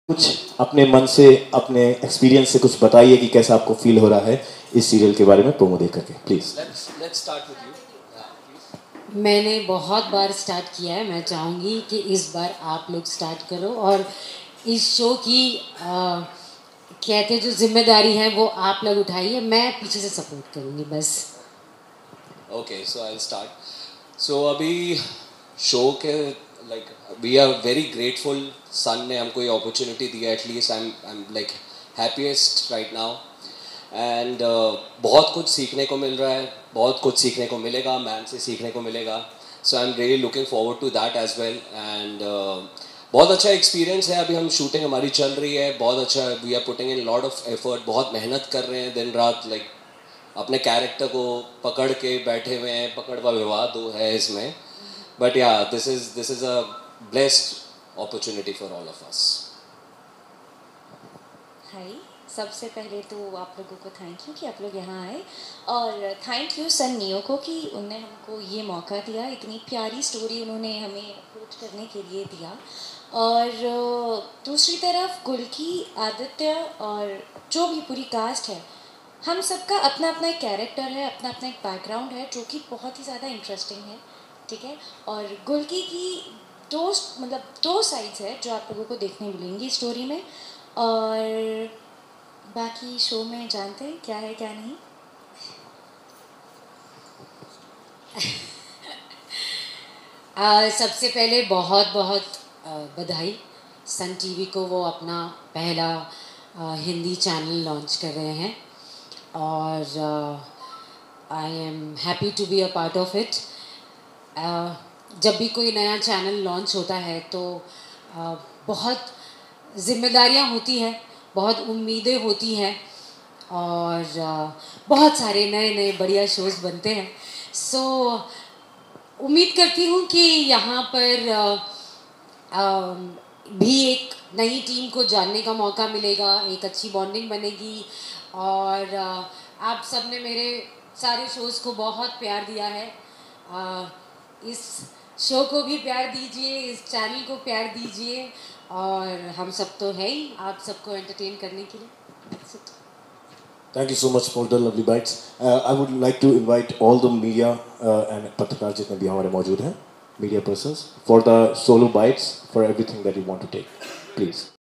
कुछ अपने मन से, अपने एक्सपीरियंस से कुछ बताइए कि कैसा आपको फील हो रहा है इस सीरियल के बारे में प्रोमो देख करके, please. Let's start with you. मैंने बहुत बार स्टार्ट किया है, मैं चाहूँगी कि इस बार आप लोग स्टार्ट करो और इस शो की कहते जो जिम्मेदारी है वो आप लोग उठाइए, मैं पीछे से सपोर्ट करूँगी बस। Okay, so I'll start. So अभी शो के like we are very grateful. Sun ने हमको ये opportunity दिया. At least I'm like happiest right now. And बहुत कुछ सीखने को मिल रहा है, बहुत कुछ सीखने को मिलेगा, मैम से सीखने को मिलेगा. So I'm really looking forward to that as well. And बहुत अच्छा एक्सपीरियंस है. अभी हम शूटिंग हमारी चल रही है, बहुत अच्छा. We are putting in lot of effort, बहुत मेहनत कर रहे हैं दिन रात. लाइक अपने कैरेक्टर को पकड़ के बैठे हुए हैं. पकड़ व विवाद है इसमें. But yeah this is a blessed opportunity for all of us. Hi, सबसे पहले तो आप लोगों को थैंक यू कि आप लोग यहाँ आए, और थैंक यू सन नियो को कि उनने हमको ये मौका दिया. इतनी प्यारी स्टोरी उन्होंने हमें अप्रोच करने के लिए दिया. और दूसरी तरफ गुलकी, आदित्य और जो भी पूरी कास्ट है, हम सबका अपना अपना एक कैरेक्टर है, अपना अपना एक बैकग्राउंड है जो कि बहुत ही ज़्यादा इंटरेस्टिंग है. ठीक है. और गुलकी की दो साइड्स है जो आप लोगों को देखने मिलेंगी स्टोरी में. और बाकी शो में जानते हैं क्या है क्या नहीं. सबसे पहले बहुत बहुत बधाई सन टीवी को, वो अपना पहला हिंदी चैनल लॉन्च कर रहे हैं और I am happy to be a part of it. जब भी कोई नया चैनल लॉन्च होता है तो बहुत जिम्मेदारियां होती हैं, बहुत उम्मीदें होती हैं और बहुत सारे नए नए बढ़िया शोज़ बनते हैं. सो उम्मीद करती हूँ कि यहाँ पर भी एक नई टीम को जानने का मौका मिलेगा, एक अच्छी बॉन्डिंग बनेगी. और आप सब ने मेरे सारे शोज़ को बहुत प्यार दिया है. इस शो को भी प्यार दीजिए, इस चैनल को प्यार दीजिए, और हम सब तो है ही आप सबको एंटरटेन करने के लिए. Thank you so much for the lovely bites. I would like to invite all the media and पत्रकार जितने भी हमारे मौजूद हैं, media persons, for the solo bites, for everything that you want to take, please.